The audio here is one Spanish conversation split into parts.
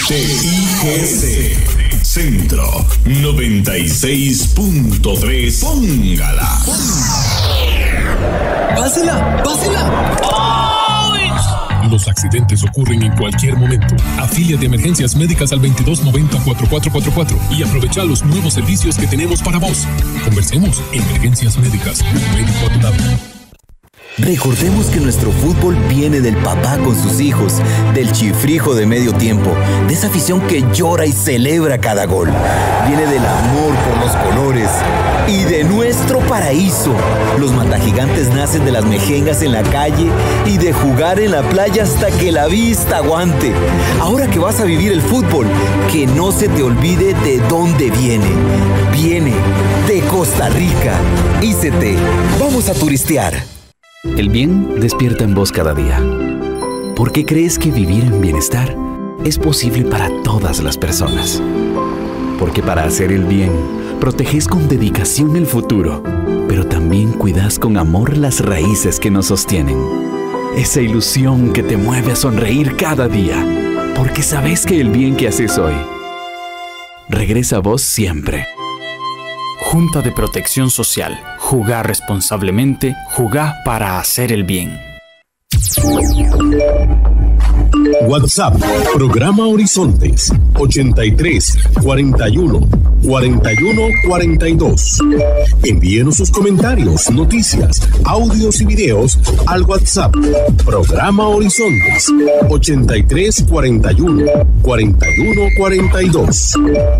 TIGC Centro 96.3. Póngala. ¡Pásela! Los accidentes ocurren en cualquier momento. Afilia de emergencias médicas al 2290-4444 y aprovecha los nuevos servicios que tenemos para vos. Conversemos. Emergencias médicas. Un médico a tu lado. Recordemos que nuestro fútbol viene del papá con sus hijos, del chifrijo de medio tiempo, de esa afición que llora y celebra cada gol. Viene del amor por los colores y de nuestro paraíso. Los matagigantes nacen de las mejengas en la calle y de jugar en la playa hasta que la vista aguante. Ahora que vas a vivir el fútbol, que no se te olvide de dónde viene. Viene de Costa Rica. ICT. Vamos a turistear. El bien despierta en vos cada día. ¿Por qué crees que vivir en bienestar es posible para todas las personas? Porque para hacer el bien, proteges con dedicación el futuro, pero también cuidas con amor las raíces que nos sostienen. Esa ilusión que te mueve a sonreír cada día, porque sabes que el bien que haces hoy regresa a vos siempre. Junta de Protección Social. Jugá responsablemente, jugá para hacer el bien. WhatsApp, programa Horizontes, 83 41 41 42. Envíenos sus comentarios, noticias, audios y videos al WhatsApp, programa Horizontes, 83 41 41 42.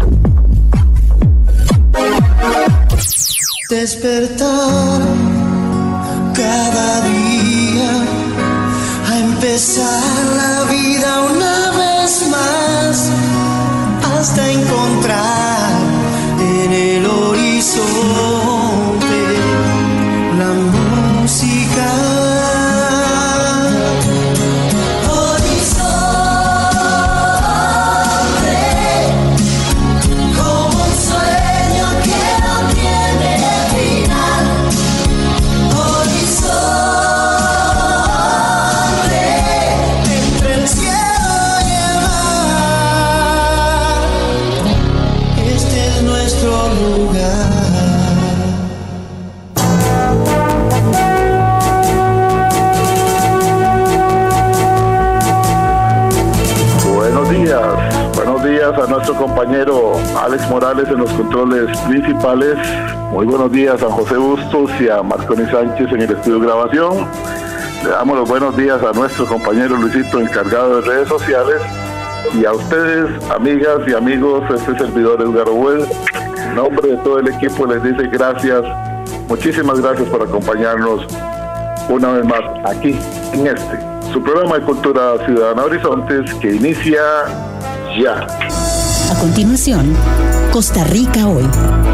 Despertar cada día, a empezar la vida una vez más, hasta encontrar en el horizonte la música. A nuestro compañero Alex Morales en los controles principales. Muy buenos días a José Bustos y a Marconi Sánchez en el estudio de grabación. Le damos los buenos días a nuestro compañero Luisito, encargado de redes sociales, y a ustedes, amigas y amigos, este servidor Edgar Obuel. En nombre de todo el equipo les dice gracias, muchísimas gracias por acompañarnos una vez más aquí en su programa de Cultura Ciudadana Horizontes, que inicia ya. A continuación, Costa Rica Hoy.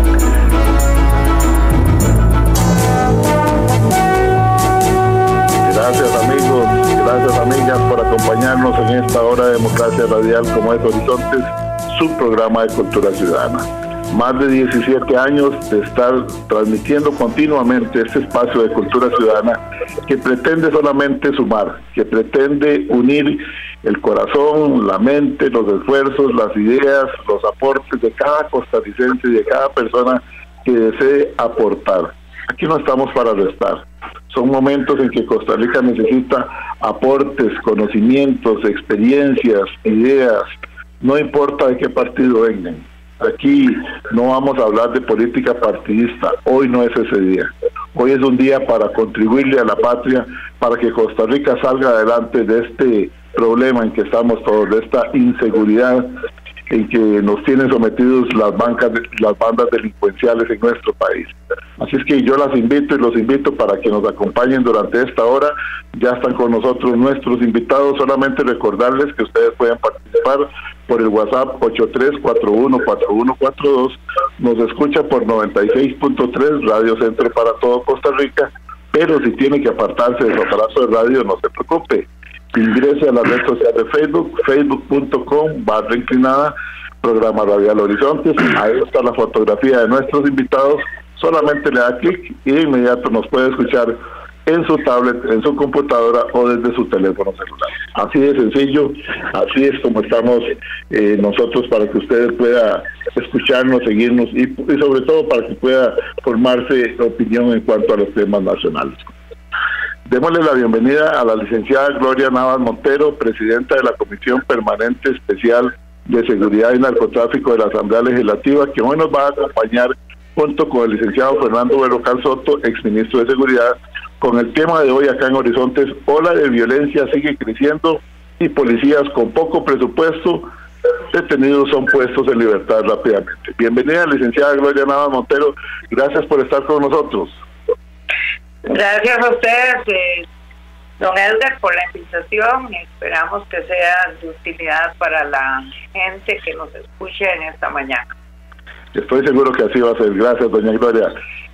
Gracias amigos, gracias amigas por acompañarnos en esta hora de democracia radial como es Horizontes, su programa de Cultura Ciudadana. Más de 17 años de estar transmitiendo continuamente este espacio de cultura ciudadana que pretende solamente sumar, que pretende unir el corazón, la mente, los esfuerzos, las ideas, los aportes de cada costarricense y de cada persona que desee aportar. Aquí no estamos para restar. Son momentos en que Costa Rica necesita aportes, conocimientos, experiencias, ideas, no importa de qué partido vengan. Aquí no vamos a hablar de política partidista, hoy no es ese día. Hoy es un día para contribuirle a la patria, para que Costa Rica salga adelante de este problema en que estamos todos, de esta inseguridad en que nos tienen sometidos las bandas delincuenciales en nuestro país. Así es que yo las invito y los invito para que nos acompañen durante esta hora. Ya están con nosotros nuestros invitados. Solamente recordarles que ustedes pueden participar por el WhatsApp 83414142. Nos escucha por 96.3 Radio Centro para todo Costa Rica, pero si tiene que apartarse de su aparato de radio, no se preocupe. Ingrese a la red social de Facebook, facebook.com/inclinada, programa Radial Horizontes. Ahí está la fotografía de nuestros invitados. Solamente le da clic y de inmediato nos puede escuchar en su tablet, en su computadora o desde su teléfono celular. Así de sencillo, así es como estamos nosotros, para que usted pueda escucharnos, seguirnos y sobre todo para que pueda formarse opinión en cuanto a los temas nacionales. Démosle la bienvenida a la licenciada Gloria Navas Montero, presidenta de la Comisión Permanente Especial de Seguridad y Narcotráfico de la Asamblea Legislativa, que hoy nos va a acompañar junto con el licenciado Fernando Berrocal Soto, exministro de Seguridad, con el tema de hoy acá en Horizontes: ola de violencia sigue creciendo y policías con poco presupuesto detenidos son puestos en libertad rápidamente. Bienvenida, licenciada Gloria Navas Montero, gracias por estar con nosotros. Gracias a ustedes, don Edgar, por la invitación. Esperamos que sea de utilidad para la gente que nos escuche en esta mañana. Estoy seguro que así va a ser. Gracias, doña Gloria.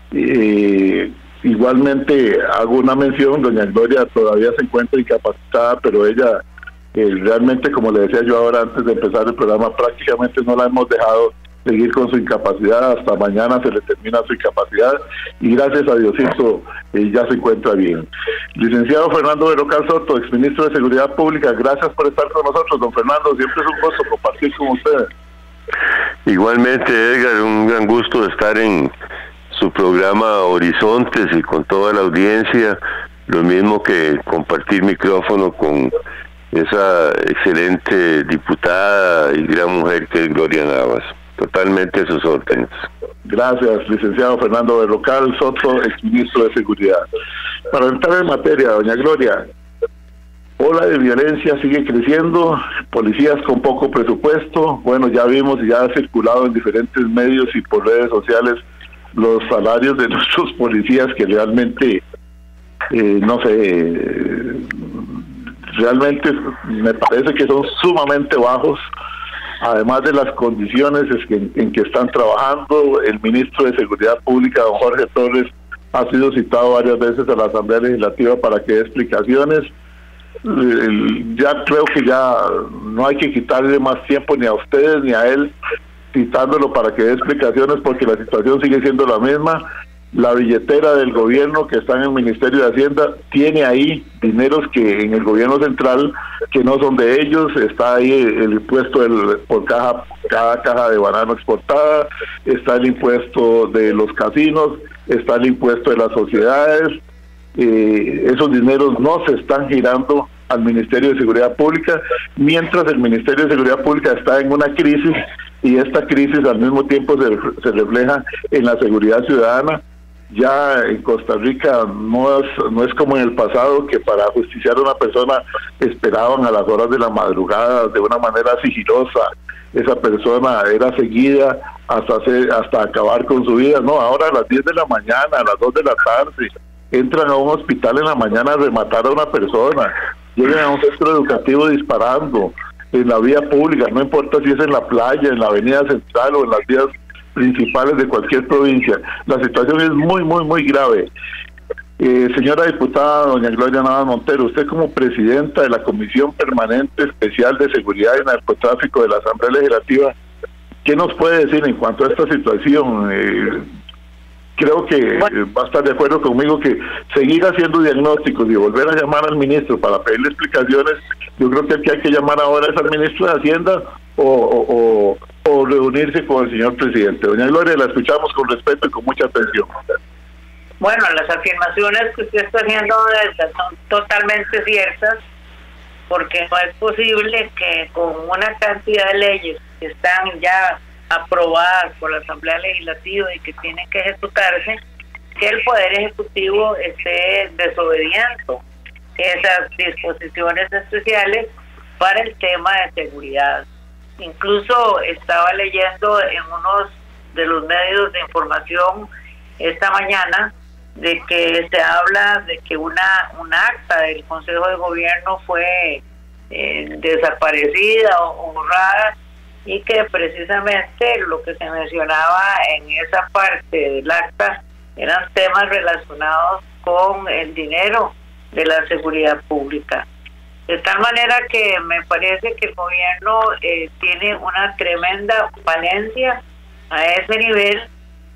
Igualmente hago una mención: doña Gloria todavía se encuentra incapacitada, pero ella realmente, como le decía yo ahora antes de empezar el programa, prácticamente no la hemos dejado seguir con su incapacidad. Hasta mañana se le termina su incapacidad y gracias a Diosito ya se encuentra bien. Licenciado Fernando Berrocal Soto, exministro de Seguridad Pública, gracias por estar con nosotros. Don Fernando, siempre es un gusto compartir con ustedes. Igualmente, Edgar, un gran gusto estar en su programa Horizontes y con toda la audiencia, lo mismo que compartir micrófono con esa excelente diputada y gran mujer que es Gloria Navas. Totalmente a sus órdenes. Gracias, licenciado Fernando Berrocal Soto, exministro de Seguridad. Para entrar en materia, doña Gloria, ola de violencia sigue creciendo, policías con poco presupuesto. Bueno, ya vimos y ya ha circulado en diferentes medios y por redes sociales los salarios de nuestros policías, que realmente, no sé, realmente me parece que son sumamente bajos, además de las condiciones en que están trabajando. El ministro de Seguridad Pública, don Jorge Torres, ha sido citado varias veces a la Asamblea Legislativa para que dé explicaciones. Ya creo que ya no hay que quitarle más tiempo ni a ustedes ni a él citándolo para que dé explicaciones, porque la situación sigue siendo la misma. La billetera del gobierno que está en el Ministerio de Hacienda tiene ahí dineros que en el gobierno central que no son de ellos. Está ahí el impuesto por cada caja de banano exportada, está el impuesto de los casinos, está el impuesto de las sociedades. Esos dineros no se están girando al Ministerio de Seguridad Pública, mientras el Ministerio de Seguridad Pública está en una crisis, y esta crisis al mismo tiempo se refleja en la seguridad ciudadana. Ya en Costa Rica no es como en el pasado, que para justiciar a una persona esperaban a las horas de la madrugada de una manera sigilosa. Esa persona era seguida hasta acabar con su vida. No, ahora a las 10 de la mañana, a las 2 de la tarde, entran a un hospital en la mañana a rematar a una persona, llegan a un centro educativo disparando en la vía pública, no importa si es en la playa, en la avenida central o en las vías principales de cualquier provincia. La situación es muy, muy, muy grave. Señora diputada doña Gloria Navas Montero, usted como presidenta de la Comisión Permanente Especial de Seguridad y Narcotráfico de la Asamblea Legislativa, ¿qué nos puede decir en cuanto a esta situación? Creo que va a estar de acuerdo conmigo que seguir haciendo diagnósticos y volver a llamar al ministro para pedirle explicaciones, yo creo que el que hay que llamar ahora es al ministro de Hacienda o reunirse con el señor presidente. Doña Gloria, la escuchamos con respeto y con mucha atención. Bueno, las afirmaciones que usted está haciendo son totalmente ciertas, porque no es posible que con una cantidad de leyes que están ya aprobadas por la Asamblea Legislativa y que tienen que ejecutarse, que el Poder Ejecutivo esté desobediendo esas disposiciones especiales para el tema de seguridad. Incluso estaba leyendo en unos de los medios de información esta mañana de que se habla de que una acta del Consejo de Gobierno fue desaparecida o borrada, y que precisamente lo que se mencionaba en esa parte del acta eran temas relacionados con el dinero de la seguridad pública. De tal manera que me parece que el gobierno tiene una tremenda falencia a ese nivel,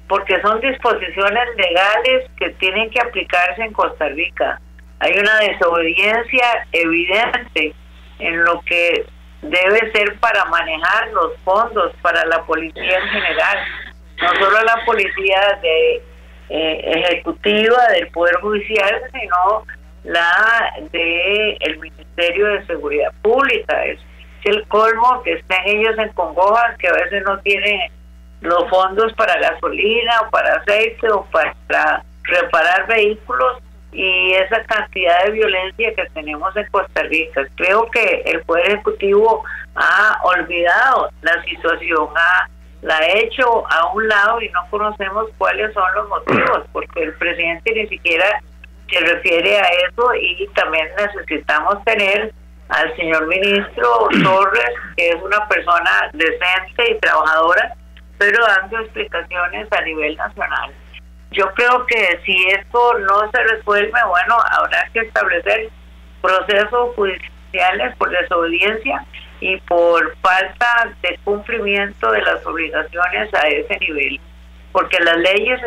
porque son disposiciones legales que tienen que aplicarse en Costa Rica. Hay una desobediencia evidente en lo que debe ser para manejar los fondos para la policía en general, no solo la policía ejecutiva del Poder Judicial, sino la del Ministerio de Seguridad Pública. Es el colmo que estén ellos en congojas, que a veces no tienen los fondos para gasolina o para aceite o para reparar vehículos, y esa cantidad de violencia que tenemos en Costa Rica. Creo que el Poder Ejecutivo ha olvidado la situación, la ha hecho a un lado, y no conocemos cuáles son los motivos, porque el presidente ni siquiera se refiere a eso, y también necesitamos tener al señor ministro Torres, que es una persona decente y trabajadora, pero dando explicaciones a nivel nacional. Yo creo que si esto no se resuelve, bueno, habrá que establecer procesos judiciales por desobediencia y por falta de cumplimiento de las obligaciones a ese nivel, porque las leyes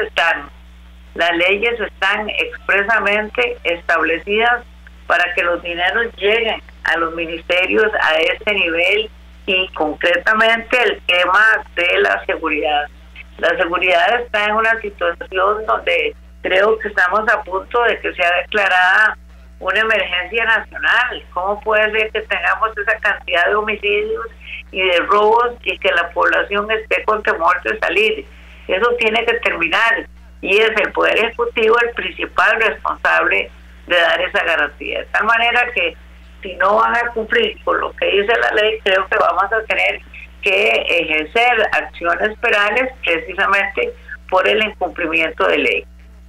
están expresamente establecidas para que los dineros lleguen a los ministerios a ese nivel, y concretamente el tema de la seguridad. La seguridad está en una situación donde creo que estamos a punto de que sea declarada una emergencia nacional. ¿Cómo puede ser que tengamos esa cantidad de homicidios y de robos y que la población esté con temor de salir? Eso tiene que terminar, y es el Poder Ejecutivo el principal responsable de dar esa garantía. De tal manera que si no van a cumplir con lo que dice la ley, creo que vamos a tener que ejercer acciones penales precisamente por el incumplimiento de ley.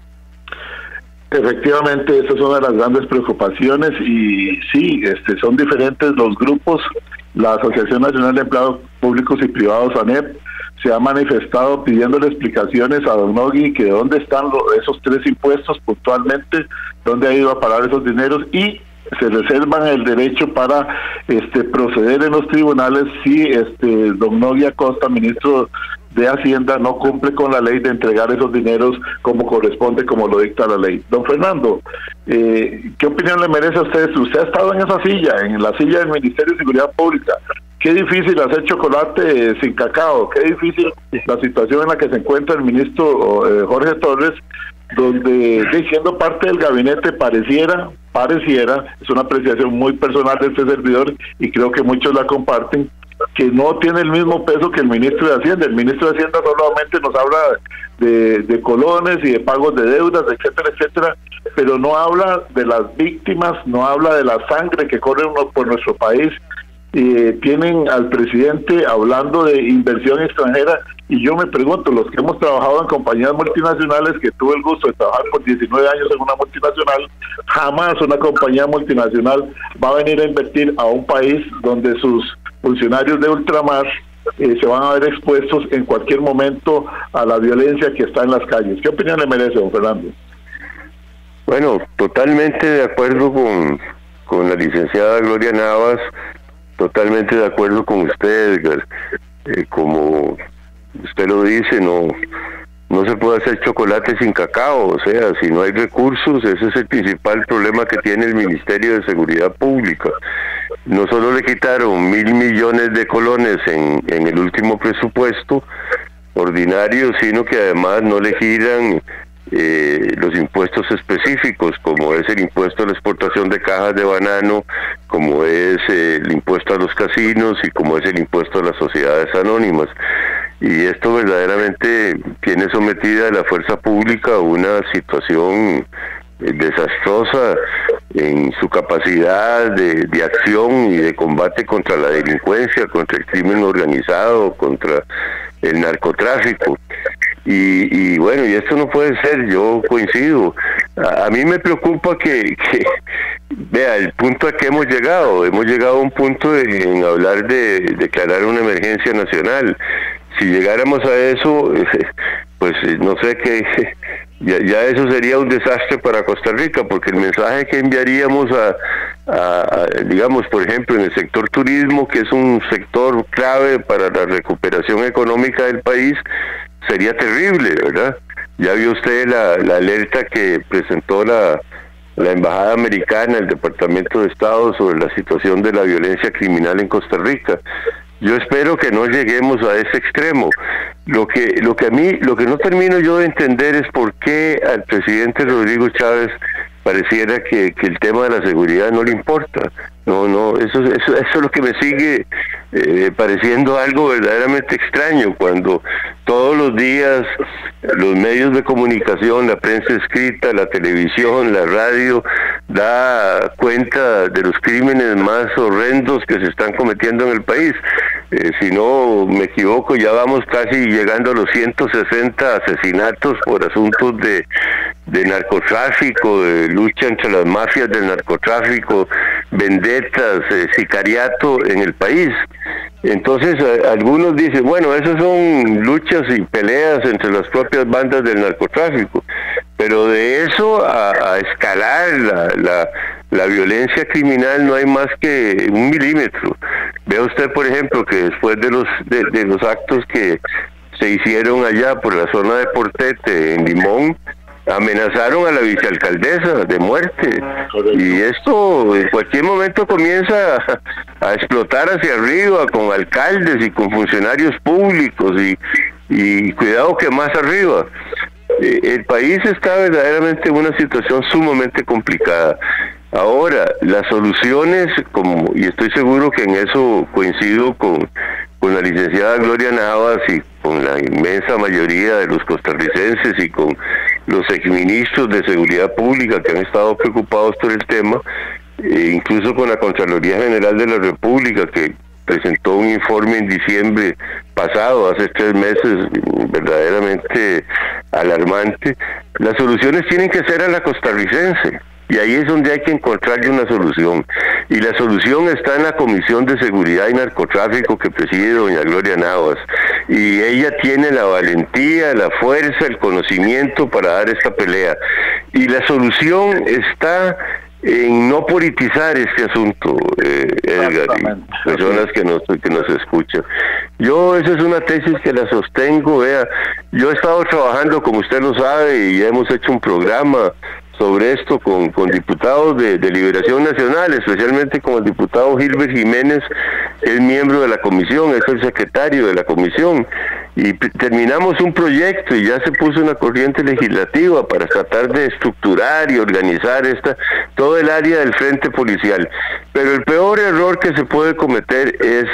Efectivamente, esa es una de las grandes preocupaciones, y sí, son diferentes los grupos. La Asociación Nacional de Empleados Públicos y Privados, ANEP, se ha manifestado pidiéndole explicaciones a don Nogui, que dónde están esos 3 impuestos puntualmente, dónde ha ido a parar esos dineros, y se reservan el derecho para proceder en los tribunales si don Nogui Acosta, ministro de Hacienda, no cumple con la ley de entregar esos dineros como corresponde, como lo dicta la ley. Don Fernando, ¿qué opinión le merece a usted? Usted ha estado en esa silla, en la silla del Ministerio de Seguridad Pública. Qué difícil hacer chocolate sin cacao, qué difícil la situación en la que se encuentra el ministro Jorge Torres, donde, siendo parte del gabinete, pareciera, es una apreciación muy personal de este servidor y creo que muchos la comparten, que no tiene el mismo peso que el ministro de Hacienda. El ministro de Hacienda solamente nos habla de colones y de pagos de deudas, etcétera, etcétera, pero no habla de las víctimas, no habla de la sangre que corre por nuestro país. Tienen al presidente hablando de inversión extranjera, y yo me pregunto, los que hemos trabajado en compañías multinacionales, que tuve el gusto de trabajar por 19 años en una multinacional, jamás una compañía multinacional va a venir a invertir a un país donde sus funcionarios de ultramar se van a ver expuestos en cualquier momento a la violencia que está en las calles. ¿Qué opinión le merece, don Fernando? Bueno, totalmente de acuerdo con la licenciada Gloria Navas, totalmente de acuerdo con usted, Edgar. Como usted lo dice, no se puede hacer chocolate sin cacao. O sea, si no hay recursos, ese es el principal problema que tiene el Ministerio de Seguridad Pública. No solo le quitaron 1.000 millones de colones en el último presupuesto ordinario, sino que además no le giran los impuestos específicos, como es el impuesto a la exportación de cajas de banano, como es el impuesto a los casinos y como es el impuesto a las sociedades anónimas. Y esto verdaderamente tiene sometida a la fuerza pública a una situación desastrosa en su capacidad de acción y de combate contra la delincuencia, contra el crimen organizado, contra el narcotráfico. Y bueno, y esto no puede ser, yo coincido. A mí me preocupa que vea el punto a que hemos llegado a un punto en hablar de declarar una emergencia nacional. Si llegáramos a eso, pues no sé qué, ya eso sería un desastre para Costa Rica, porque el mensaje que enviaríamos a digamos, por ejemplo, en el sector turismo, que es un sector clave para la recuperación económica del país, sería terrible, ¿verdad? Ya vio usted la alerta que presentó la Embajada Americana, el Departamento de Estado, sobre la situación de la violencia criminal en Costa Rica. Yo espero que no lleguemos a ese extremo. Lo que no termino yo de entender es por qué al presidente Rodrigo Chávez pareciera que el tema de la seguridad no le importa. No, eso es lo que me sigue pareciendo algo verdaderamente extraño, cuando todos los días los medios de comunicación, la prensa escrita, la televisión, la radio, da cuenta de los crímenes más horrendos que se están cometiendo en el país. Si no me equivoco, ya vamos casi llegando a los 160 asesinatos por asuntos de narcotráfico, de lucha entre las mafias del narcotráfico, vendetas, sicariato en el país. Entonces algunos dicen, bueno, esas son luchas y peleas entre las propias bandas del narcotráfico, pero de eso a escalar la violencia criminal no hay más que 1 milímetro. Vea usted, por ejemplo, que después de los actos que se hicieron allá por la zona de Portete, en Limón, amenazaron a la vicealcaldesa de muerte. Y esto en cualquier momento comienza a explotar hacia arriba, con alcaldes y con funcionarios públicos, y cuidado que más arriba. El país está verdaderamente en una situación sumamente complicada. Ahora, las soluciones, y estoy seguro que en eso coincido con la licenciada Gloria Navas y con la inmensa mayoría de los costarricenses y con los exministros de Seguridad Pública que han estado preocupados por el tema, incluso con la Contraloría General de la República, que presentó un informe en diciembre pasado, hace 3 meses, verdaderamente alarmante. Las soluciones tienen que ser a la costarricense, y ahí es donde hay que encontrarle una solución. Y la solución está en la Comisión de Seguridad y Narcotráfico que preside doña Gloria Navas. Y ella tiene la valentía, la fuerza, el conocimiento para dar esta pelea. Y la solución está en no politizar este asunto, Edgar, y personas que nos escuchan. Yo, esa es una tesis que la sostengo. Vea, yo he estado trabajando, como usted lo sabe, y hemos hecho un programa sobre esto con diputados de Liberación Nacional, especialmente con el diputado Gilbert Jiménez, que es miembro de la comisión, es el secretario de la comisión, y terminamos un proyecto y ya se puso una corriente legislativa para tratar de estructurar y organizar todo el área del frente policial. Pero el peor error que se puede cometer es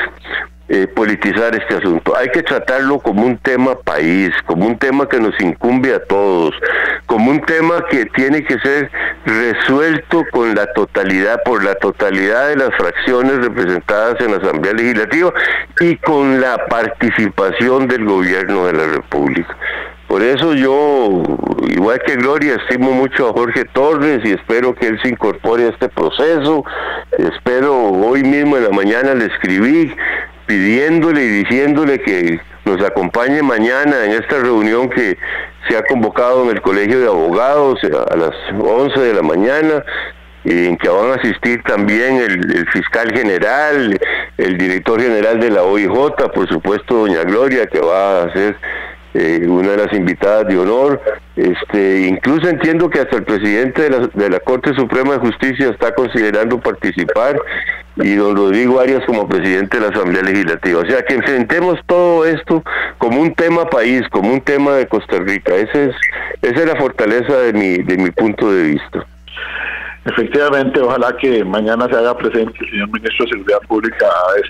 politizar este asunto. Hay que tratarlo como un tema país, como un tema que nos incumbe a todos, como un tema que tiene que ser resuelto con la totalidad, por la totalidad de las fracciones representadas en la Asamblea Legislativa y con la participación del Gobierno de la República. Por eso yo, igual que Gloria, estimo mucho a Jorge Torres y espero que él se incorpore a este proceso. Espero, hoy mismo en la mañana le escribí pidiéndole y diciéndole que nos acompañe mañana en esta reunión que se ha convocado en el Colegio de Abogados a las 11 de la mañana, en que van a asistir también el fiscal general, el director general de la OIJ, por supuesto doña Gloria, que va a ser una de las invitadas de honor. Incluso entiendo que hasta el presidente de la Corte Suprema de Justicia está considerando participar, y don Rodrigo Arias como presidente de la Asamblea Legislativa. O sea, que enfrentemos todo esto como un tema país, como un tema de Costa Rica. Esa es la fortaleza de mi punto de vista. Efectivamente, ojalá que mañana se haga presente el señor ministro de Seguridad Pública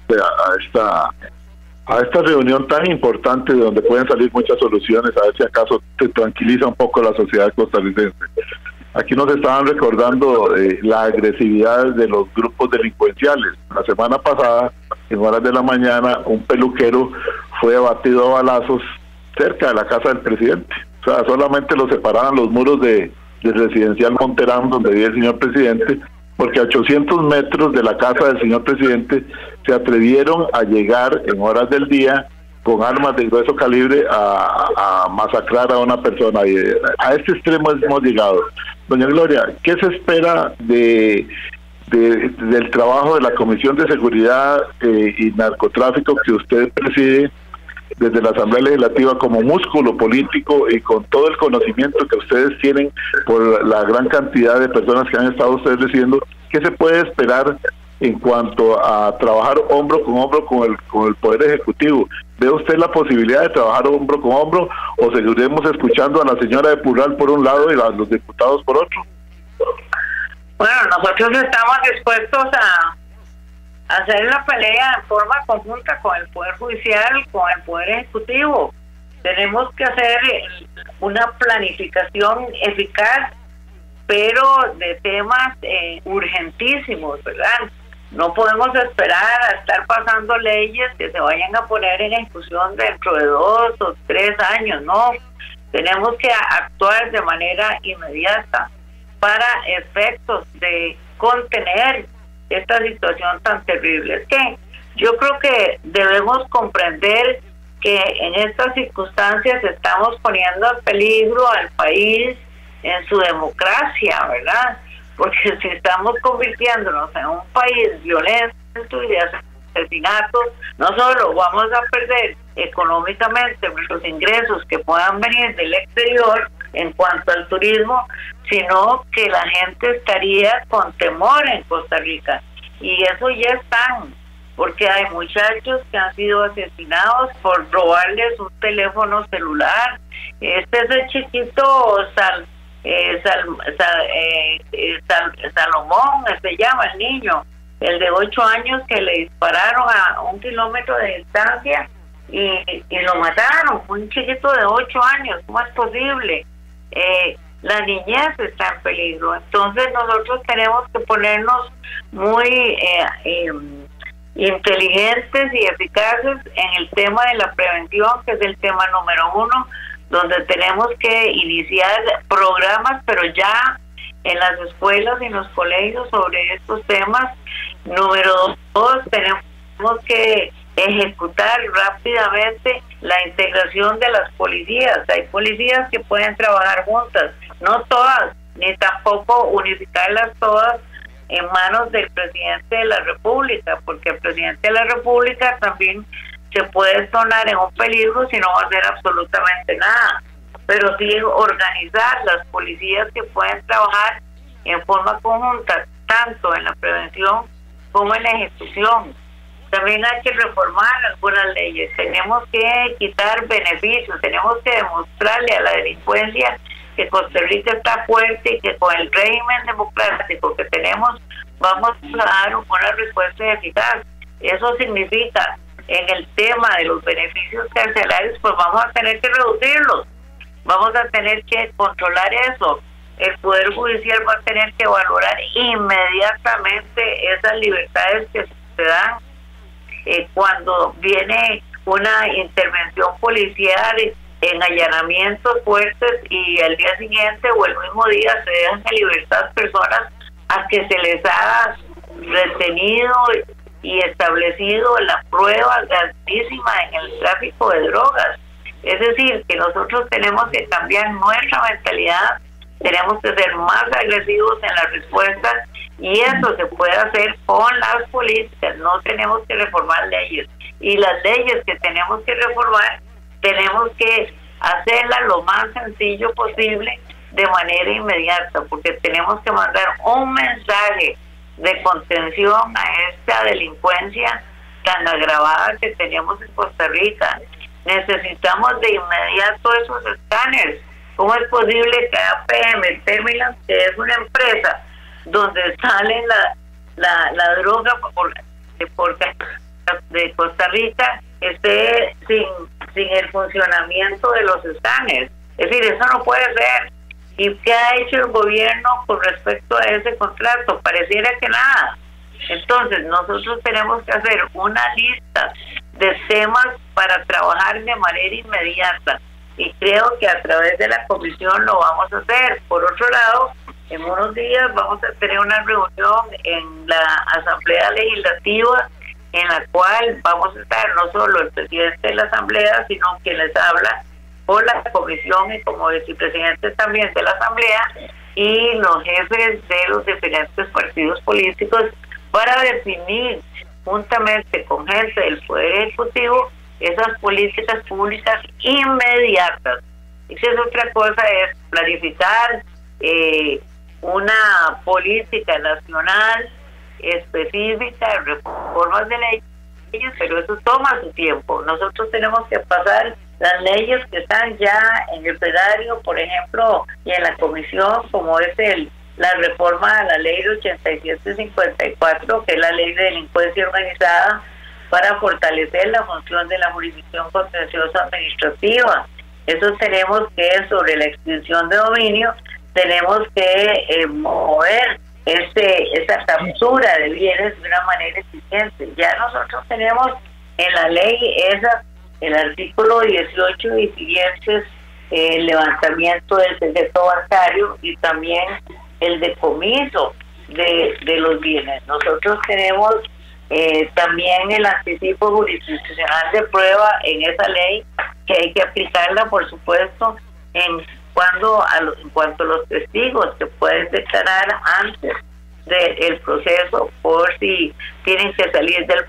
a esta reunión tan importante, de donde pueden salir muchas soluciones, a ver si acaso te tranquiliza un poco la sociedad costarricense. Aquí nos estaban recordando la agresividad de los grupos delincuenciales. La semana pasada, en horas de la mañana, un peluquero fue abatido a balazos cerca de la casa del presidente. O sea, solamente lo separaban los muros del residencial Monterán, donde vive el señor presidente, porque a 800 metros de la casa del señor presidente se atrevieron a llegar en horas del día con armas de grueso calibre a masacrar a una persona. Y a este extremo hemos llegado. Doña Gloria, ¿qué se espera del trabajo de la Comisión de Seguridad y Narcotráfico que usted preside desde la Asamblea Legislativa como músculo político y con todo el conocimiento que ustedes tienen por la gran cantidad de personas que han estado ustedes diciendo, ¿qué se puede esperar en cuanto a trabajar hombro con el Poder Ejecutivo? ¿Ve usted la posibilidad de trabajar hombro con hombro o seguiremos escuchando a la señora de Purral por un lado y a los diputados por otro? Bueno, nosotros estamos dispuestos a hacer la pelea en forma conjunta con el Poder Judicial, con el Poder Ejecutivo. Tenemos que hacer una planificación eficaz, pero de temas urgentísimos, ¿verdad? No podemos esperar a estar pasando leyes que se vayan a poner en ejecución dentro de 2 o 3 años, no. Tenemos que actuar de manera inmediata para efectos de contener esta situación tan terrible. Es que yo creo que debemos comprender que en estas circunstancias estamos poniendo en peligro al país en su democracia, ¿verdad? Porque si estamos convirtiéndonos en un país violento y de asesinatos, no solo vamos a perder económicamente los ingresos que puedan venir del exterior en cuanto al turismo, sino que la gente estaría con temor en Costa Rica. Y eso ya están, porque hay muchachos que han sido asesinados por robarles un teléfono celular. Este es el chiquito Salomón, se llama el niño, el de 8 años que le dispararon a 1 kilómetro de distancia y lo mataron, un chiquito de 8 años. ¿Cómo es posible? La niñez está en peligro. Entonces nosotros tenemos que ponernos muy inteligentes y eficaces en el tema de la prevención, que es el tema número 1, donde tenemos que iniciar programas, pero ya en las escuelas y en los colegios sobre estos temas. Número 2, tenemos que ejecutar rápidamente la integración de las policías. Hay policías que pueden trabajar juntas, no todas, ni tampoco unificarlas todas en manos del presidente de la República, porque el presidente de la República también se puede tornar en un peligro si no va a hacer absolutamente nada, pero sí organizar las policías que pueden trabajar en forma conjunta, tanto en la prevención como en la ejecución. También hay que reformar algunas leyes, tenemos que quitar beneficios, tenemos que demostrarle a la delincuencia que Costa Rica está fuerte y que con el régimen democrático que tenemos vamos a dar una respuesta eficaz. Eso significa, en el tema de los beneficios carcelarios, pues vamos a tener que reducirlos, vamos a tener que controlar eso. El Poder Judicial va a tener que valorar inmediatamente esas libertades que se dan cuando viene una intervención policial en allanamientos fuertes y al día siguiente o el mismo día se dejan en libertad personas a que se les ha retenido y establecido la prueba grandísima en el tráfico de drogas. Es decir, que nosotros tenemos que cambiar nuestra mentalidad, tenemos que ser más agresivos en la respuesta, y eso se puede hacer con las políticas. No tenemos que reformar leyes, y las leyes que tenemos que reformar tenemos que hacerlas lo más sencillo posible de manera inmediata, porque tenemos que mandar un mensaje de contención a esta delincuencia tan agravada que tenemos en Costa Rica. Necesitamos de inmediato esos escáneres. ¿Cómo es posible que APM Terminal, que es una empresa donde sale la droga de Costa Rica, esté sin el funcionamiento de los escáneres? Es decir, eso no puede ser. ¿Y qué ha hecho el gobierno con respecto a ese contrato? Pareciera que nada. Entonces nosotros tenemos que hacer una lista de temas para trabajar de manera inmediata, y creo que a través de la comisión lo vamos a hacer. Por otro lado, en unos días vamos a tener una reunión en la Asamblea Legislativa, en la cual vamos a estar no solo el presidente de la Asamblea, sino quien les habla por la comisión y como vicepresidente también de la Asamblea, y los jefes de los diferentes partidos políticos, para definir juntamente con gente del Poder Ejecutivo esas políticas públicas inmediatas. Esa es otra cosa, es planificar una política nacional específica, reformas de leyes, pero eso toma su tiempo. Nosotros tenemos que pasar las leyes que están ya en el plenario, por ejemplo, y en la comisión, como es la reforma a la ley 8754, que es la ley de delincuencia organizada, para fortalecer la función de la jurisdicción contenciosa administrativa. Eso tenemos que, sobre la extinción de dominio, tenemos que mover esa captura de bienes de una manera eficiente. Ya nosotros tenemos en la ley el artículo 18 y siguientes, el levantamiento del secreto bancario y también el decomiso de los bienes. Nosotros tenemos también el anticipo jurisdiccional de prueba en esa ley, que hay que aplicarla, por supuesto, en cuanto a los testigos que pueden declarar antes del proceso, por si tienen que salir del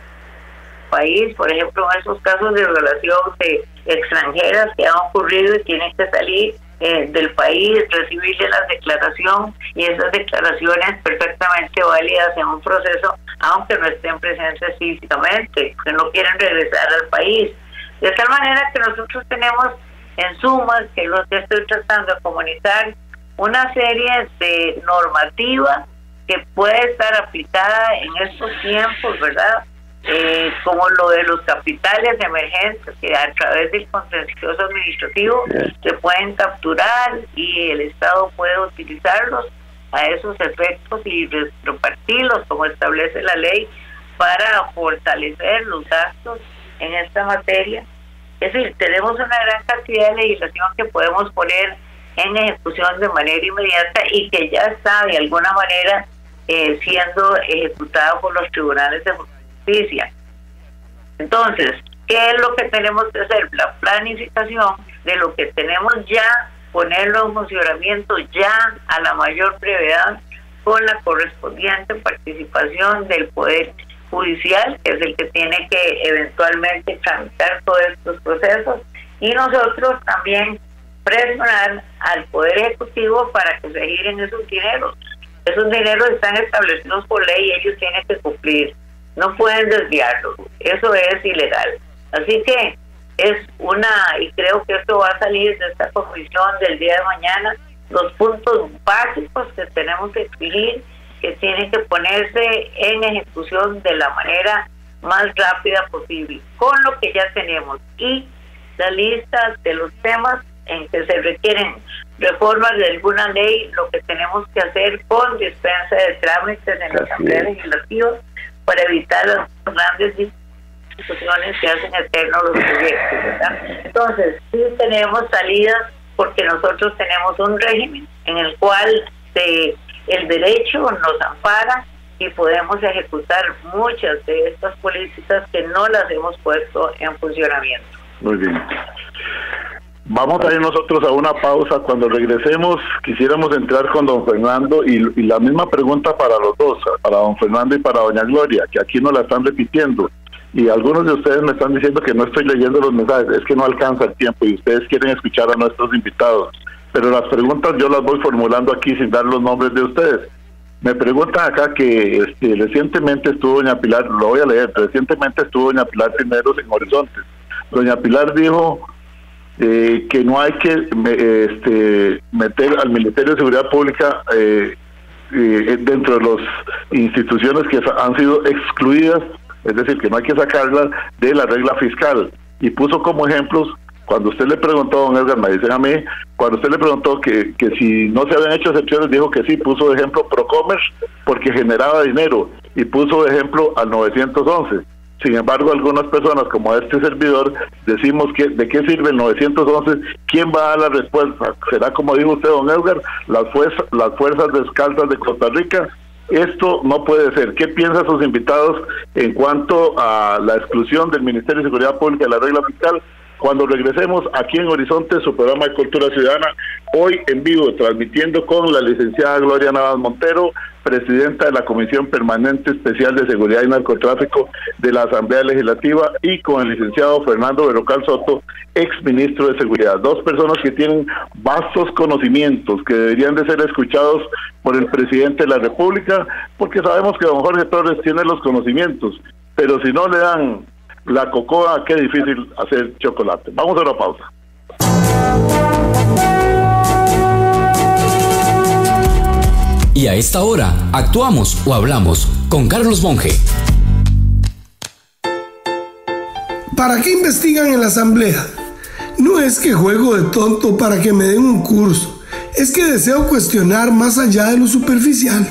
país, por ejemplo, en esos casos de violación de extranjeras que han ocurrido y tienen que salir del país, recibirle la declaración, y esas declaraciones perfectamente válidas en un proceso, aunque no estén presentes físicamente, que no quieren regresar al país. De tal manera que nosotros tenemos, en suma, que lo que estoy tratando de comunicar, una serie de normativas que puede estar aplicada en estos tiempos, ¿verdad? Como lo de los capitales emergentes, que a través del contencioso administrativo se pueden capturar y el Estado puede utilizarlos a esos efectos y repartirlos como establece la ley para fortalecer los gastos en esta materia. Es decir, tenemos una gran cantidad de legislación que podemos poner en ejecución de manera inmediata y que ya está de alguna manera siendo ejecutada por los tribunales de justicia. Entonces, ¿qué es lo que tenemos que hacer? La planificación de lo que tenemos ya, ponerlo en funcionamiento ya a la mayor brevedad, con la correspondiente participación del Poder Judicial, que es el que tiene que eventualmente tramitar todos estos procesos, y nosotros también presionar al Poder Ejecutivo para que se giren esos dineros. Esos dineros están establecidos por ley y ellos tienen que cumplir, no pueden desviarlos, eso es ilegal. Así que es y creo que esto va a salir de esta comisión del día de mañana, los puntos básicos que tenemos que exigir, que tienen que ponerse en ejecución de la manera más rápida posible, con lo que ya tenemos, y la lista de los temas en que se requieren reformas de alguna ley, lo que tenemos que hacer con dispensa de trámites en la Asamblea Legislativa para evitar las grandes discusiones que hacen eternos los proyectos, ¿verdad? Entonces, sí tenemos salidas, porque nosotros tenemos un régimen en el cual el derecho nos ampara y podemos ejecutar muchas de estas políticas que no las hemos puesto en funcionamiento. Muy bien. Vamos a ir nosotros a una pausa. Cuando regresemos, quisiéramos entrar con don Fernando y la misma pregunta para los dos, para don Fernando y para doña Gloria, que aquí nos la están repitiendo. Y algunos de ustedes me están diciendo que no estoy leyendo los mensajes, es que no alcanza el tiempo y ustedes quieren escuchar a nuestros invitados. Pero las preguntas yo las voy formulando aquí sin dar los nombres de ustedes. Me preguntan acá que recientemente estuvo doña Pilar, lo voy a leer, recientemente estuvo doña Pilar Primeros en Horizontes. Doña Pilar dijo que no hay que meter al Ministerio de Seguridad Pública dentro de las instituciones que han sido excluidas, es decir, que no hay que sacarlas de la regla fiscal, y puso como ejemplos, cuando usted le preguntó, don Edgar, me dicen a mí, cuando usted le preguntó que si no se habían hecho excepciones, dijo que sí, puso de ejemplo Procommerce porque generaba dinero, y puso de ejemplo al 911. Sin embargo, algunas personas, como este servidor, decimos que ¿de qué sirve el 911? ¿Quién va a dar la respuesta? ¿Será, como dijo usted, don Edgar, las fuerzas descalzas de Costa Rica? Esto no puede ser. ¿Qué piensan sus invitados en cuanto a la exclusión del Ministerio de Seguridad Pública de la regla fiscal cuando regresemos aquí en Horizonte, su programa de Cultura Ciudadana, hoy en vivo, transmitiendo con la licenciada Gloria Navas Montero, presidenta de la Comisión Permanente Especial de Seguridad y Narcotráfico de la Asamblea Legislativa, y con el licenciado Fernando Berrocal Soto, exministro de Seguridad. Dos personas que tienen vastos conocimientos, que deberían de ser escuchados por el presidente de la República, porque sabemos que don Jorge Torres tiene los conocimientos, pero si no le dan la cocoa, qué difícil hacer chocolate. Vamos a una pausa. Y a esta hora, actuamos o hablamos con Carlos Monge. ¿Para qué investigan en la Asamblea? No es que juego de tonto para que me den un curso, es que deseo cuestionar más allá de lo superficial.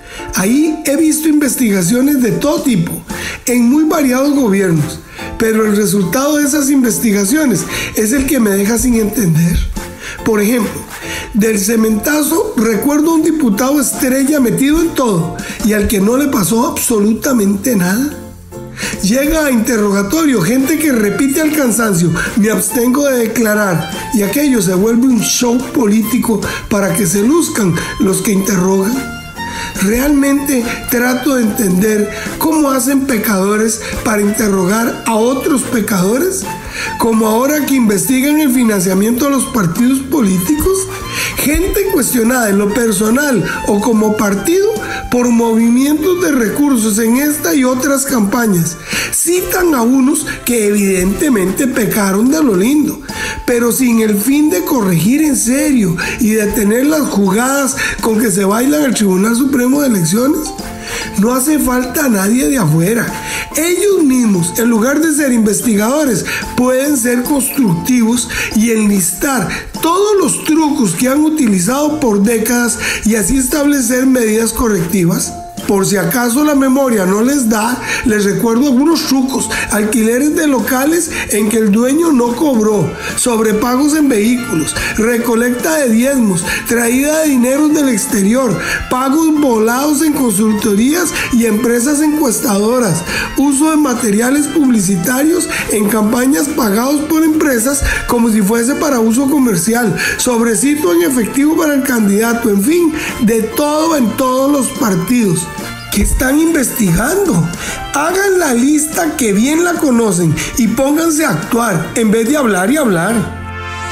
Ahí he visto investigaciones de todo tipo, en muy variados gobiernos, pero el resultado de esas investigaciones es el que me deja sin entender. Por ejemplo, del cementazo recuerdo a un diputado estrella metido en todo y al que no le pasó absolutamente nada. Llega a interrogatorio gente que repite al cansancio: me abstengo de declarar, y aquello se vuelve un show político para que se luzcan los que interrogan. Realmente trato de entender cómo hacen pecadores para interrogar a otros pecadores, como ahora que investigan el financiamiento de los partidos políticos, gente cuestionada en lo personal o como partido por movimientos de recursos en esta y otras campañas. Citan a unos que evidentemente pecaron de lo lindo, pero sin el fin de corregir en serio y detener las jugadas con que se bailan al Tribunal Supremo de Elecciones. No hace falta nadie de afuera. Ellos mismos, en lugar de ser investigadores, pueden ser constructivos y enlistar todos los trucos que han utilizado por décadas y así establecer medidas correctivas. Por si acaso la memoria no les da, les recuerdo algunos trucos: alquileres de locales en que el dueño no cobró, sobrepagos en vehículos, recolecta de diezmos, traída de dineros del exterior, pagos volados en consultorías y empresas encuestadoras, uso de materiales publicitarios en campañas pagados por empresas como si fuese para uso comercial, sobrecito en efectivo para el candidato, en fin, de todo en todos los partidos. ¿Qué están investigando? Hagan la lista que bien la conocen y pónganse a actuar en vez de hablar y hablar.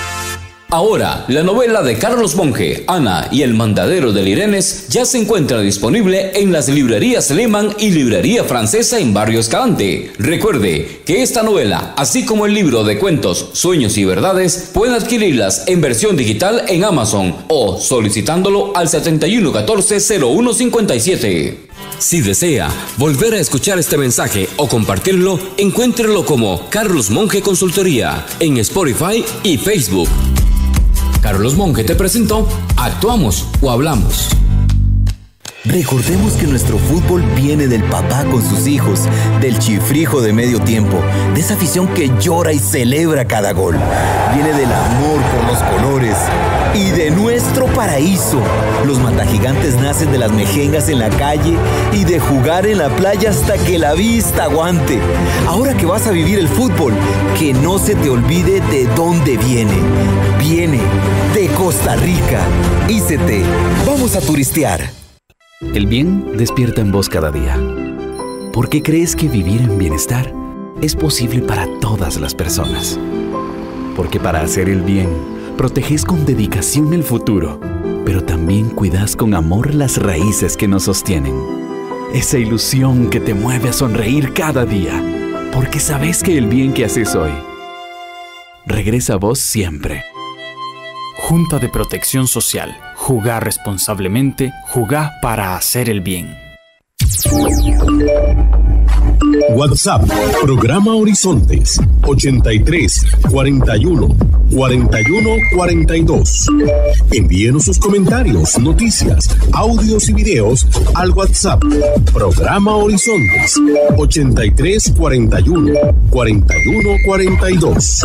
Ahora, la novela de Carlos Monge, Ana y el mandadero del Irenes, ya se encuentra disponible en las librerías Lehmann y Librería Francesa en Barrio Escalante. Recuerde que esta novela, así como el libro de cuentos Sueños y Verdades, pueden adquirirlas en versión digital en Amazon o solicitándolo al 7114-0157. Si desea volver a escuchar este mensaje o compartirlo, encuéntrelo como Carlos Monge Consultoría en Spotify y Facebook. Carlos Monge te presentó Actuamos o Hablamos. Recordemos que nuestro fútbol viene del papá con sus hijos, del chifrijo de medio tiempo, de esa afición que llora y celebra cada gol. Viene del amor por los colores y de nuestro paraíso. Los matagigantes nacen de las mejengas en la calle y de jugar en la playa hasta que la vista aguante. Ahora que vas a vivir el fútbol, que no se te olvide de dónde viene. Viene de Costa Rica. Ícete, vamos a turistear. El bien despierta en vos cada día. ¿Por qué crees que vivir en bienestar es posible para todas las personas? Porque para hacer el bien, proteges con dedicación el futuro, pero también cuidas con amor las raíces que nos sostienen. Esa ilusión que te mueve a sonreír cada día, porque sabes que el bien que haces hoy regresa a vos siempre. Junta de Protección Social. Jugá responsablemente, jugá para hacer el bien. WhatsApp, programa Horizontes, 83 41 41 42. Envíenos sus comentarios, noticias, audios y videos al WhatsApp, programa Horizontes, 83 41 41 42.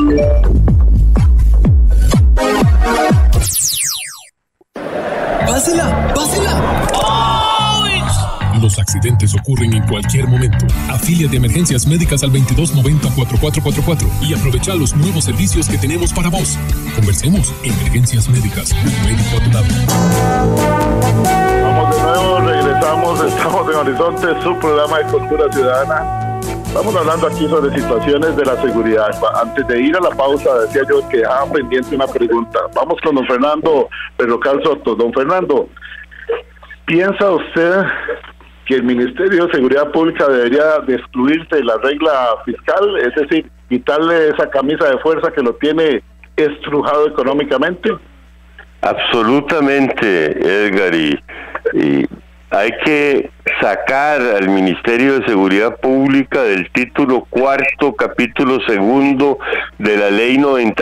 ¡Pásela! ¡Pásela! Los accidentes ocurren en cualquier momento. Afíliate de Emergencias Médicas al 2290-4444 y aprovecha los nuevos servicios que tenemos para vos. Conversemos. Emergencias Médicas, un médico a tu lado. Vamos de nuevo, regresamos, estamos en Horizonte, su programa de Cultura Ciudadana. Estamos hablando aquí sobre situaciones de la seguridad. Antes de ir a la pausa, decía yo que dejaba pendiente una pregunta. Vamos con don Fernando Berrocal Soto. Don Fernando, ¿piensa usted que el Ministerio de Seguridad Pública debería de excluirse de la regla fiscal? Es decir, quitarle esa camisa de fuerza que lo tiene estrujado económicamente. Absolutamente, Edgar, y hay que sacar al Ministerio de Seguridad Pública del título 4, capítulo 2 de la Ley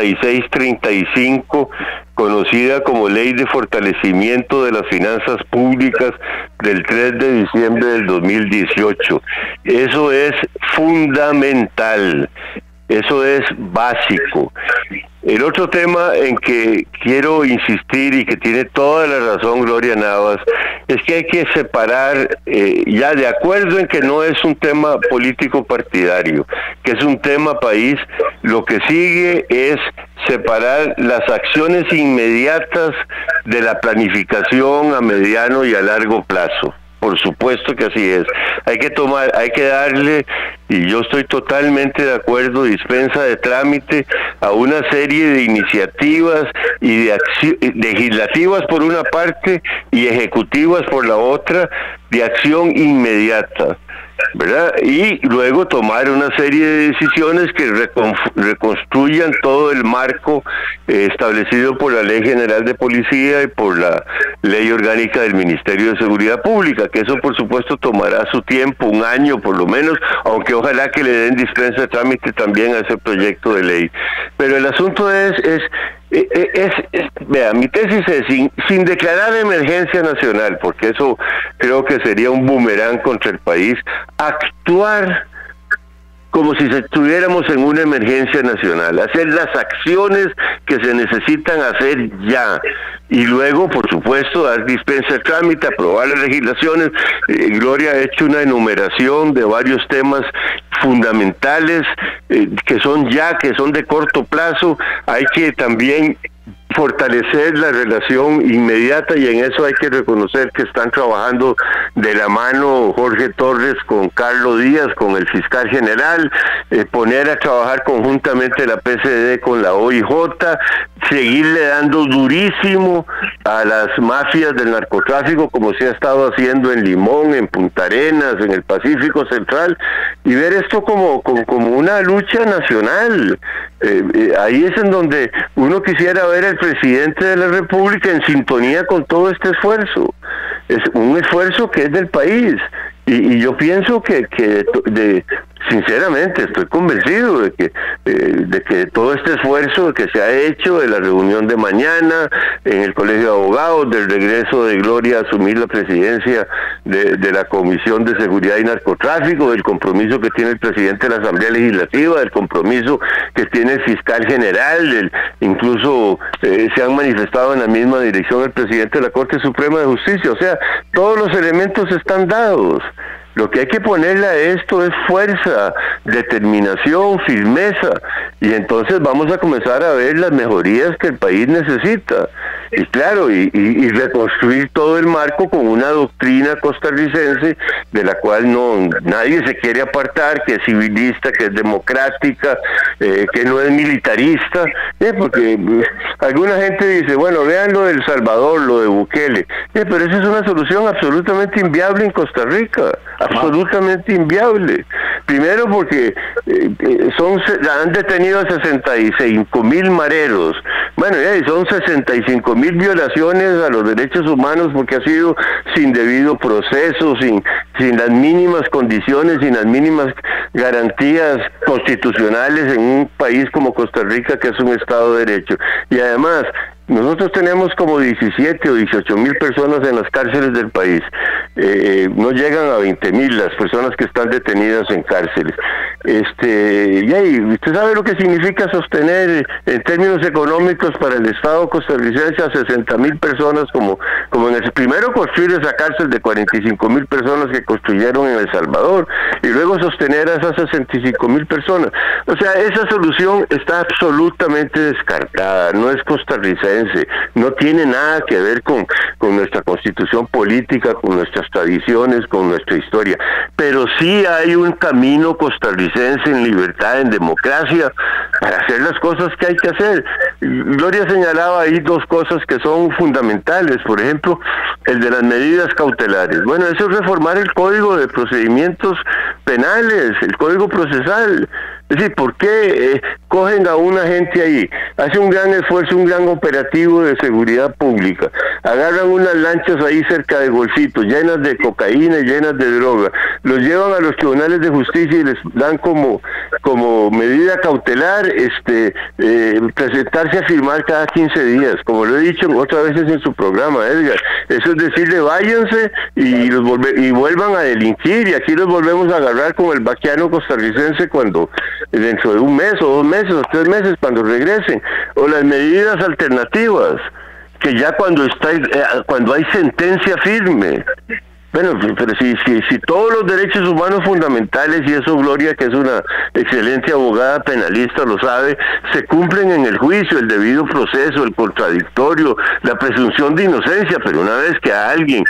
9635, conocida como Ley de Fortalecimiento de las Finanzas Públicas del 3 de diciembre del 2018. Eso es fundamental. Eso es básico. El otro tema en que quiero insistir y que tiene toda la razón Gloria Navas es que hay que separar, ya de acuerdo en que no es un tema político partidario, que es un tema país, lo que sigue es separar las acciones inmediatas de la planificación a mediano y a largo plazo. Por supuesto que así es. Hay que darle, y yo estoy totalmente de acuerdo, dispensa de trámite a una serie de iniciativas y de legislativas por una parte y ejecutivas por la otra, de acción inmediata, ¿verdad? Y luego tomar una serie de decisiones que reconstruyan todo el marco establecido por la Ley General de Policía y por la Ley Orgánica del Ministerio de Seguridad Pública, que eso por supuesto tomará su tiempo, un año por lo menos, aunque ojalá que le den dispensa de trámite también a ese proyecto de ley. Pero el asunto vea, mi tesis es, sin declarar emergencia nacional, porque eso creo que sería un boomerang contra el país, actuar como si estuviéramos en una emergencia nacional, hacer las acciones que se necesitan hacer ya, y luego, por supuesto, dar dispensa de trámite, aprobar las legislaciones. Gloria ha hecho una enumeración de varios temas fundamentales que son de corto plazo. Hay que también fortalecer la relación inmediata, y en eso hay que reconocer que están trabajando de la mano Jorge Torres con Carlos Díaz, con el fiscal general, poner a trabajar conjuntamente la PCD con la OIJ, seguirle dando durísimo a las mafias del narcotráfico como se ha estado haciendo en Limón, en Punta Arenas, en el Pacífico Central, y ver esto como una lucha nacional. Ahí es en donde uno quisiera ver al presidente de la República en sintonía con todo este esfuerzo. Es un esfuerzo que es del país, y yo pienso que sinceramente estoy convencido de que todo este esfuerzo que se ha hecho, de la reunión de mañana en el Colegio de Abogados, del regreso de Gloria a asumir la presidencia de la Comisión de Seguridad y Narcotráfico, del compromiso que tiene el presidente de la Asamblea Legislativa, del compromiso que tiene el fiscal general, incluso se han manifestado en la misma dirección el presidente de la Corte Suprema de Justicia. O sea, todos los elementos están dados. Lo que hay que ponerle a esto es fuerza, determinación, firmeza, y entonces vamos a comenzar a ver las mejorías que el país necesita. Y claro, y reconstruir todo el marco con una doctrina costarricense de la cual nadie se quiere apartar, que es civilista, que es democrática, que no es militarista, porque alguna gente dice, bueno, vean lo de El Salvador, lo de Bukele, pero esa es una solución absolutamente inviable en Costa Rica, absolutamente inviable. Primero porque han detenido a 65,000 mareros, bueno, y son 65,000 violaciones a los derechos humanos, porque ha sido sin debido proceso, sin las mínimas condiciones, sin las mínimas garantías constitucionales en un país como Costa Rica, que es un Estado de Derecho. Y además, Nosotros tenemos como 17 o 18 mil personas en las cárceles del país. No llegan a 20,000 las personas que están detenidas en cárceles. Y ahí, usted sabe lo que significa sostener en términos económicos para el Estado costarricense a 60,000 personas, como en el primero construir esa cárcel de 45,000 personas que construyeron en El Salvador, y luego sostener a esas 65,000 personas. O sea, esa solución está absolutamente descartada, no es costarricense, no tiene nada que ver con nuestra constitución política, con nuestras tradiciones, con nuestra historia, pero sí hay un camino costarricense en libertad, en democracia, para hacer las cosas que hay que hacer. Gloria señalaba ahí dos cosas que son fundamentales, por ejemplo, el de las medidas cautelares. Bueno, eso es reformar el Código de Procedimientos Penales, el Código Procesal. Es decir, ¿por qué cogen a una gente ahí? Hace un gran esfuerzo, un gran operativo de seguridad pública. Agarran unas lanchas ahí cerca de Golfito, llenas de cocaína y llenas de droga. Los llevan a los tribunales de justicia y les dan como medida cautelar presentarse a firmar cada 15 días. Como lo he dicho otras veces en su programa, Edgar. Eso es decirle, váyanse y vuelvan a delinquir. Y aquí los volvemos a agarrar como el vaquiano costarricense cuando dentro de un mes o 2 meses o 3 meses cuando regresen, o las medidas alternativas que ya cuando hay sentencia firme. Bueno, pero si todos los derechos humanos fundamentales, y eso Gloria, que es una excelente abogada penalista, lo sabe, se cumplen en el juicio, el debido proceso, el contradictorio, la presunción de inocencia, pero una vez que a alguien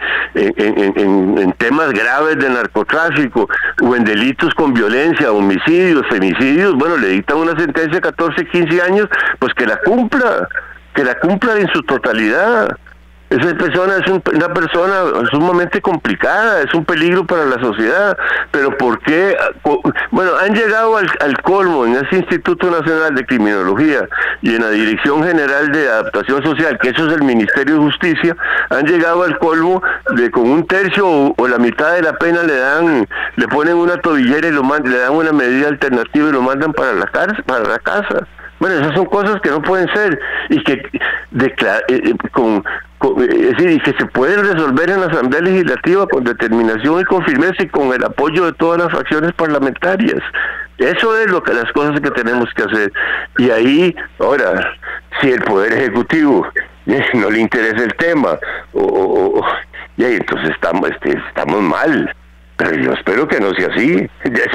en temas graves de narcotráfico o en delitos con violencia, homicidios, femicidios, bueno, le dictan una sentencia de 14, 15 años, pues que la cumpla en su totalidad. Esa persona es una persona sumamente complicada, es un peligro para la sociedad, pero ¿por qué? Bueno, han llegado al colmo en ese Instituto Nacional de Criminología y en la Dirección General de Adaptación Social, que eso es el Ministerio de Justicia, han llegado al colmo de con 1/3 o la mitad de la pena le ponen una tobillera y le dan una medida alternativa y lo mandan para la casa. Bueno, esas son cosas que no pueden ser y que es decir, y que se pueden resolver en la Asamblea Legislativa con determinación y con firmeza y con el apoyo de todas las fracciones parlamentarias. Eso es las cosas que tenemos que hacer. Y ahí, ahora, si el Poder Ejecutivo no le interesa el tema, y ahí entonces estamos mal. Pero yo espero que no sea así.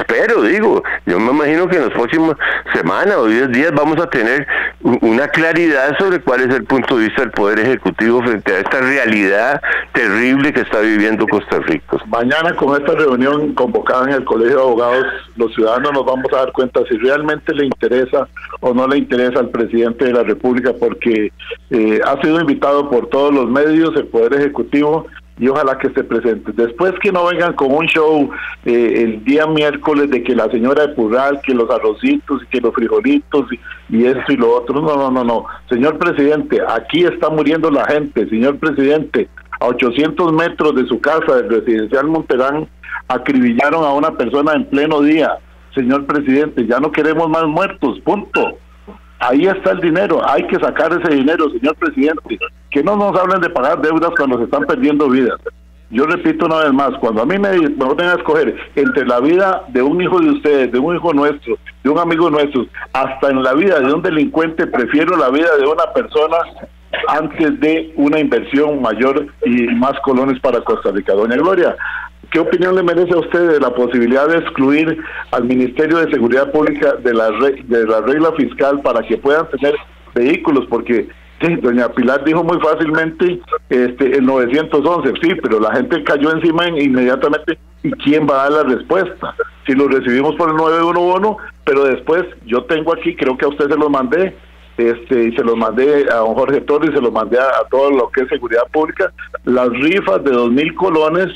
Yo me imagino que en las próximas semanas o 10 días vamos a tener una claridad sobre cuál es el punto de vista del Poder Ejecutivo frente a esta realidad terrible que está viviendo Costa Rica. Mañana, con esta reunión convocada en el Colegio de Abogados, los ciudadanos nos vamos a dar cuenta si realmente le interesa o no le interesa al presidente de la República, porque ha sido invitado por todos los medios, el Poder Ejecutivo, y ojalá que se presente. Después que no vengan con un show el día miércoles de que la señora de Purral, que los arrocitos, que los frijolitos y esto y lo otro. No. Señor presidente, aquí está muriendo la gente. Señor presidente, a 800 metros de su casa, del residencial Monterán, acribillaron a una persona en pleno día. Señor presidente, ya no queremos más muertos, punto. Ahí está el dinero, hay que sacar ese dinero, señor presidente. Que no nos hablen de pagar deudas cuando se están perdiendo vidas. Yo repito una vez más, cuando a mí me ponen a escoger entre la vida de un hijo de ustedes, de un hijo nuestro, de un amigo nuestro, hasta en la vida de un delincuente, prefiero la vida de una persona antes de una inversión mayor y más colones para Costa Rica. Doña Gloria, ¿qué opinión le merece a usted de la posibilidad de excluir al Ministerio de Seguridad Pública de la regla fiscal para que puedan tener vehículos? Porque sí, doña Pilar dijo muy fácilmente el 911, sí, pero la gente cayó encima inmediatamente. ¿Y quién va a dar la respuesta? Si lo recibimos por el 911, pero después yo tengo aquí, creo que a usted se los mandé, y se los mandé a don Jorge Torres, y se los mandé a todo lo que es seguridad pública, las rifas de 2,000 colones,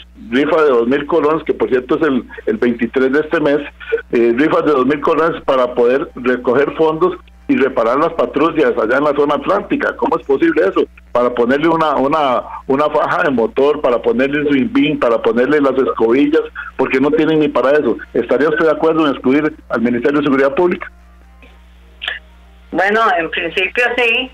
que por cierto es el 23 de este mes, rifas de 2,000 colones para poder recoger fondos y reparar las patrullas allá en la zona atlántica. ¿Cómo es posible eso? Para ponerle una faja de motor, para ponerle su INVIN, para ponerle las escobillas, porque no tienen ni para eso. ¿Estaría usted de acuerdo en excluir al Ministerio de Seguridad Pública? Bueno, en principio sí,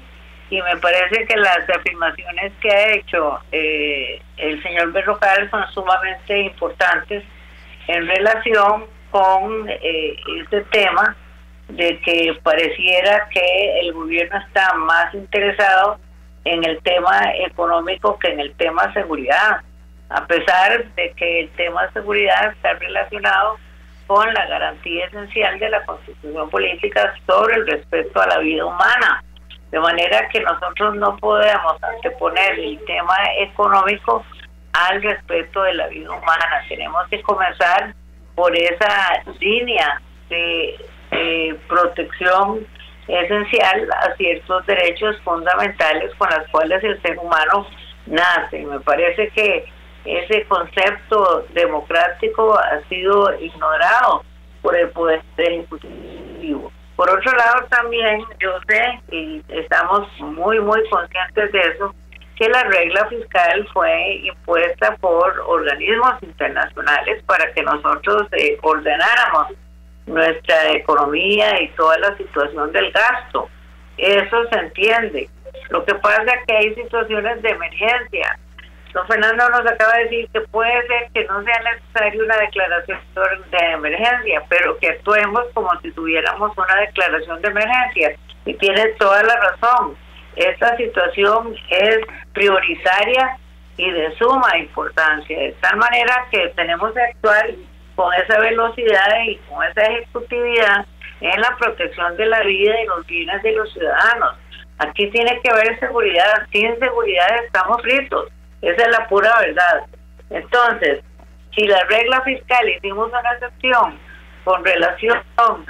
y me parece que las afirmaciones que ha hecho el señor Berrocal son sumamente importantes en relación con este tema de que pareciera que el gobierno está más interesado en el tema económico que en el tema seguridad, a pesar de que el tema de seguridad está relacionado con la garantía esencial de la Constitución política sobre el respeto a la vida humana. De manera que nosotros no podemos anteponer el tema económico al respeto de la vida humana. Tenemos que comenzar por esa línea de protección esencial a ciertos derechos fundamentales con los cuales el ser humano nace. Me parece que ese concepto democrático ha sido ignorado por el Poder Ejecutivo. Por otro lado, también yo sé, y estamos muy conscientes de eso, que la regla fiscal fue impuesta por organismos internacionales para que nosotros ordenáramos nuestra economía y toda la situación del gasto. Eso se entiende. Lo que pasa es que hay situaciones de emergencia. Don Fernando nos acaba de decir que puede ser que no sea necesaria una declaración de emergencia, pero que actuemos como si tuviéramos una declaración de emergencia. Y tiene toda la razón. Esta situación es prioritaria y de suma importancia, de tal manera que tenemos que actuar con esa velocidad y con esa ejecutividad en la protección de la vida y los bienes de los ciudadanos. Aquí tiene que haber seguridad. Sin seguridad estamos fritos. Esa es la pura verdad. Entonces, si la regla fiscal hicimos una excepción con relación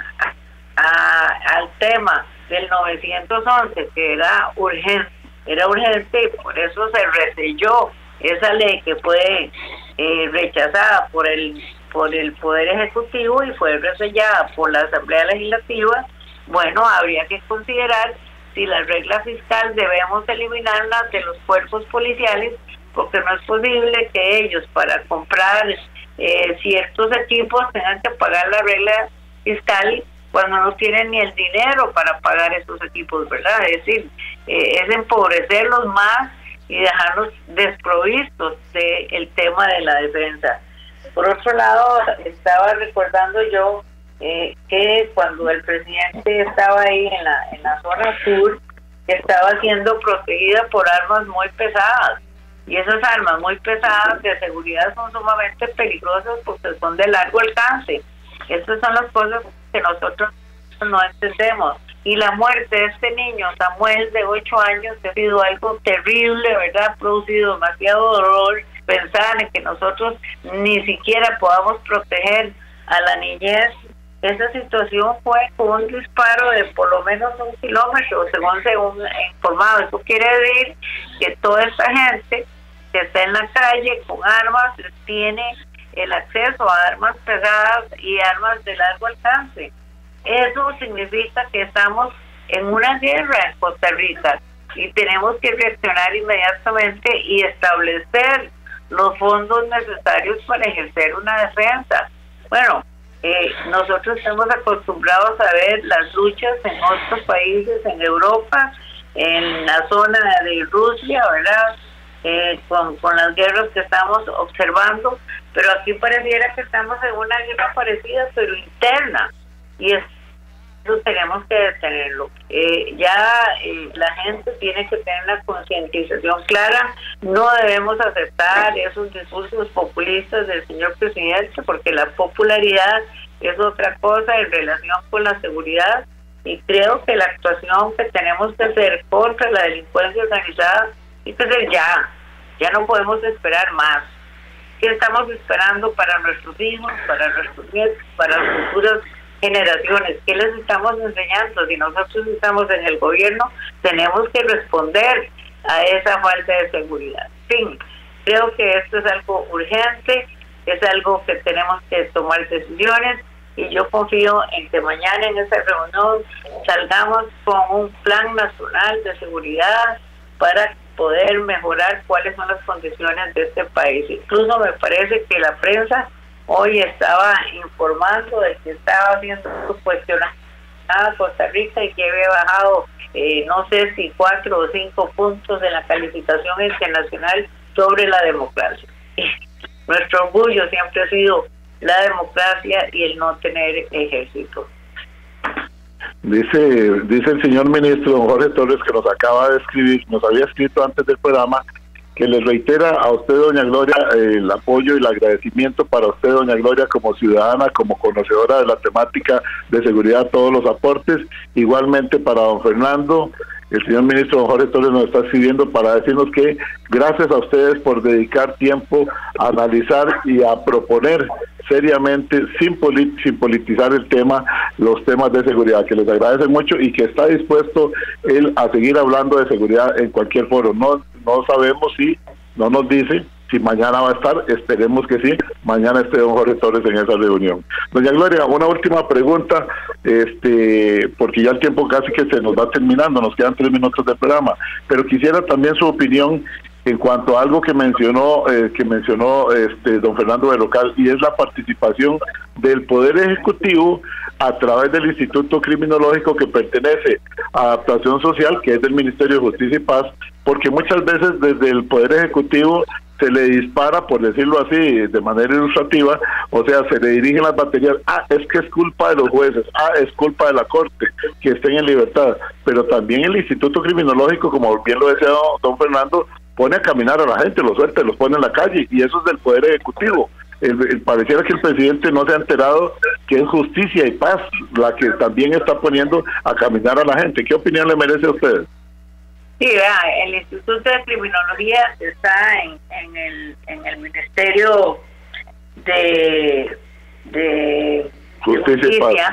al tema del 911, que era urgente y por eso se reselló esa ley que fue rechazada por el Poder Ejecutivo y fue resellada por la Asamblea Legislativa. Bueno, habría que considerar si la regla fiscal debemos eliminarla de los cuerpos policiales, porque no es posible que ellos para comprar ciertos equipos tengan que pagar la regla fiscal cuando no tienen ni el dinero para pagar esos equipos, ¿verdad? Es decir, es empobrecerlos más y dejarlos desprovistos del tema de la defensa. Por otro lado, estaba recordando yo que cuando el presidente estaba ahí en la zona sur, estaba siendo protegida por armas muy pesadas. Y esas armas muy pesadas de seguridad son sumamente peligrosas porque son de largo alcance. Estas son las cosas que nosotros no entendemos. Y la muerte de este niño, Samuel, de 8 años, ha sido algo terrible, ¿verdad? Ha producido demasiado dolor. Pensar en que nosotros ni siquiera podamos proteger a la niñez. Esa situación fue con un disparo de por lo menos 1 kilómetro, según informado. Eso quiere decir que toda esta gente que está en la calle con armas tiene el acceso a armas pesadas y armas de largo alcance. Eso significa que estamos en una guerra en Costa Rica y tenemos que reaccionar inmediatamente y establecer los fondos necesarios para ejercer una defensa. Bueno, nosotros estamos acostumbrados a ver las luchas en otros países, en Europa, en la zona de Rusia, ¿verdad? Con las guerras que estamos observando, pero aquí pareciera que estamos en una guerra parecida, pero interna, y eso tenemos que detenerlo. La gente tiene que tener una concientización clara. No debemos aceptar esos discursos populistas del señor presidente, porque la popularidad es otra cosa en relación con la seguridad, y creo que la actuación que tenemos que hacer contra la delincuencia organizada y que hacer ya no podemos esperar más. ¿Qué estamos esperando para nuestros hijos, para nuestros nietos, para las futuras generaciones? ¿Qué les estamos enseñando? Si nosotros estamos en el gobierno, tenemos que responder a esa falta de seguridad. En fin, creo que esto es algo urgente, es algo que tenemos que tomar decisiones, y yo confío en que mañana en esa reunión salgamos con un plan nacional de seguridad para poder mejorar cuáles son las condiciones de este país. Incluso me parece que la prensa hoy estaba informando de que estaba haciendo cuestionar a Costa Rica y que había bajado no sé si 4 o 5 puntos en la calificación internacional sobre la democracia. Nuestro orgullo siempre ha sido la democracia y el no tener ejército. Dice el señor ministro, don Jorge Torres, que nos acaba de escribir, nos había escrito antes del programa, que les reitera a usted, doña Gloria, el apoyo y el agradecimiento para usted, doña Gloria, como ciudadana, como conocedora de la temática de seguridad, todos los aportes. Igualmente para don Fernando, el señor ministro don Jorge Torres nos está escribiendo para decirnos que gracias a ustedes por dedicar tiempo a analizar y a proponer seriamente, sin politizar el tema, los temas de seguridad, que les agradece mucho y que está dispuesto él a seguir hablando de seguridad en cualquier foro. No sabemos si, no nos dice si mañana va a estar, esperemos que sí, mañana esté don Jorge Torres en esa reunión. Doña Gloria, una última pregunta, porque ya el tiempo casi que se nos va terminando, nos quedan 3 minutos del programa, pero quisiera también su opinión en cuanto a algo que mencionó don Fernando Berrocal, y es la participación del Poder Ejecutivo a través del Instituto Criminológico que pertenece a Adaptación Social, que es del Ministerio de Justicia y Paz, porque muchas veces desde el Poder Ejecutivo se le dispara, por decirlo así, de manera ilustrativa, o sea, se le dirigen las baterías, es que es culpa de los jueces, es culpa de la Corte, que estén en libertad, pero también el Instituto Criminológico, como bien lo decía don Fernando, pone a caminar a la gente, los suelta, los pone en la calle, y eso es del Poder Ejecutivo. Pareciera que el presidente no se ha enterado que es Justicia y Paz la que también está poniendo a caminar a la gente. ¿Qué opinión le merece a ustedes? Sí, vea, el Instituto de Criminología está en el Ministerio de Justicia.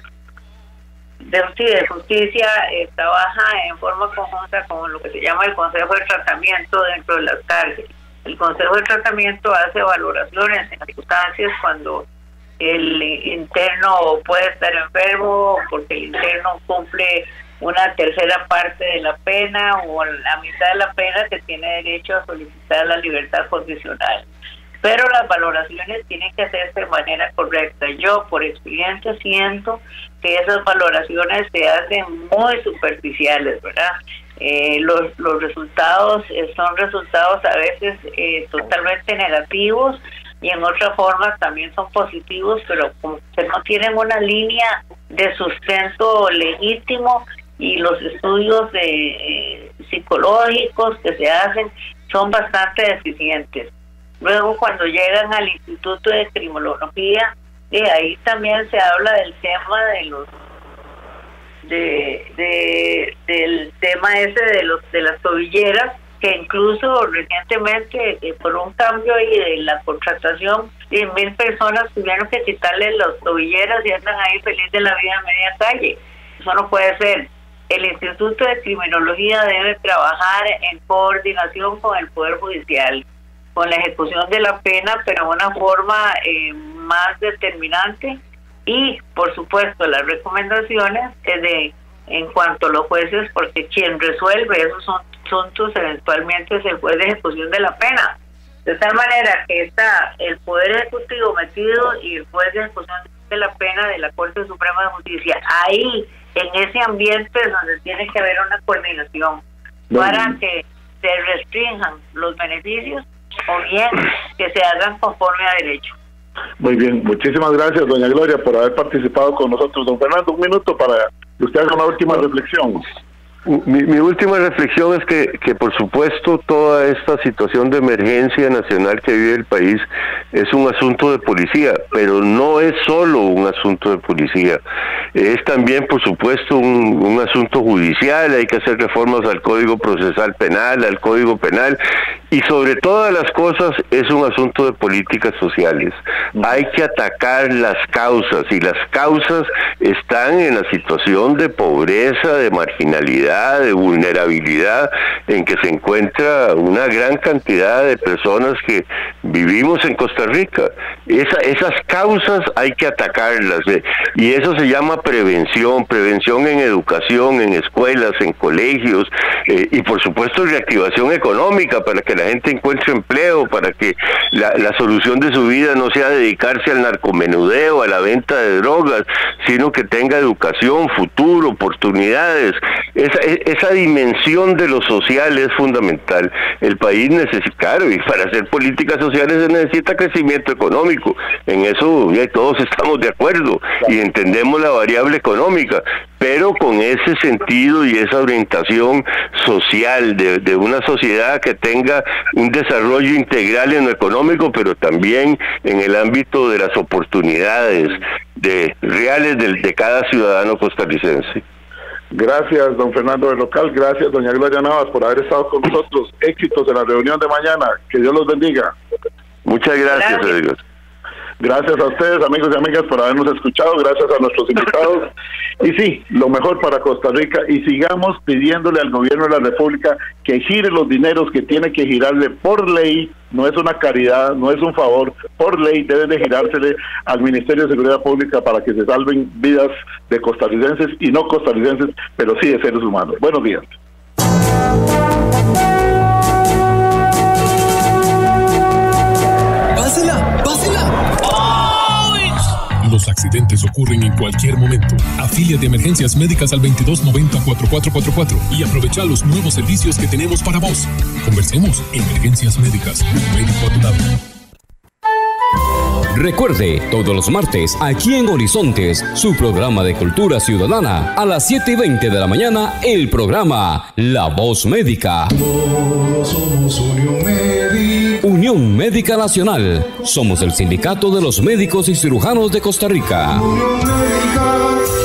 De Justicia trabaja en forma conjunta con lo que se llama el Consejo de Tratamiento dentro de las cárceles. El Consejo de Tratamiento hace valoraciones en circunstancias cuando el interno puede estar enfermo, porque el interno cumple una tercera parte de la pena o la mitad de la pena, que tiene derecho a solicitar la libertad condicional. Pero las valoraciones tienen que hacerse de manera correcta. Yo, por experiencia, siento que esas valoraciones se hacen muy superficiales, ¿verdad? Los resultados son resultados a veces totalmente negativos, y en otra forma también son positivos, pero como que no tienen una línea de sustento legítimo, y los estudios psicológicos que se hacen son bastante deficientes. Luego, cuando llegan al Instituto de Criminología, ahí también se habla del tema del tema ese de las tobilleras, que incluso recientemente por un cambio ahí de la contratación, 10,000 personas tuvieron que quitarle las tobilleras y andan ahí feliz de la vida en media calle. Eso no puede ser. El Instituto de Criminología debe trabajar en coordinación con el Poder Judicial, con la ejecución de la pena, pero de una forma más determinante, y por supuesto las recomendaciones en cuanto a los jueces, porque quien resuelve esos asuntos eventualmente es el juez de ejecución de la pena, de tal manera que está el Poder Ejecutivo metido y el juez de ejecución de la pena de la Corte Suprema de Justicia. Ahí, en ese ambiente es donde tiene que haber una coordinación para que se restrinjan los beneficios o bien que se hagan conforme a derecho. Muy bien, muchísimas gracias, doña Gloria, por haber participado con nosotros. Don Fernando, un minuto para que usted haga una última reflexión. Mi última reflexión es que por supuesto toda esta situación de emergencia nacional que vive el país es un asunto de policía, pero no es solo un asunto de policía, es también por supuesto un asunto judicial. Hay que hacer reformas al Código Procesal Penal, al Código Penal, y sobre todas las cosas es un asunto de políticas sociales. Hay que atacar las causas, y las causas están en la situación de pobreza, de marginalidad, de vulnerabilidad en que se encuentra una gran cantidad de personas que vivimos en Costa Rica. Esas causas hay que atacarlas, y eso se llama prevención en educación, en escuelas, en colegios, y por supuesto reactivación económica para que la gente encuentre empleo, para que la solución de su vida no sea dedicarse al narcomenudeo, a la venta de drogas, sino que tenga educación, futuro, oportunidades. Esa dimensión de lo social es fundamental. El país necesita, y para hacer políticas sociales se necesita crecimiento económico. En eso ya todos estamos de acuerdo y entendemos la variable económica, pero con ese sentido y esa orientación social de una sociedad que tenga un desarrollo integral en lo económico, pero también en el ámbito de las oportunidades reales de cada ciudadano costarricense. Gracias, don Fernando del Local. Gracias, doña Gloria Navas, por haber estado con nosotros. Éxitos en la reunión de mañana. Que Dios los bendiga. Muchas gracias, Edgar. Gracias a ustedes, amigos y amigas, por habernos escuchado. Gracias a nuestros invitados. Y sí, lo mejor para Costa Rica. Y sigamos pidiéndole al gobierno de la República que gire los dineros que tiene que girarle por ley. No es una caridad, no es un favor. Por ley deben de girársele al Ministerio de Seguridad Pública para que se salven vidas de costarricenses y no costarricenses, pero sí de seres humanos. Buenos días. ¡Pásela! ¡Pásela! Los accidentes ocurren en cualquier momento. Afilia de emergencias médicas al 2290-4444 y aprovecha los nuevos servicios que tenemos para vos. Conversemos. Emergencias médicas. Un médico a tu lado. Recuerde, todos los martes, aquí en Horizontes, su programa de cultura ciudadana, a las 7:20 de la mañana, el programa La Voz Médica. Todos somos Unión Médica. Unión Médica Nacional. Somos el sindicato de los médicos y cirujanos de Costa Rica. Unión Médica.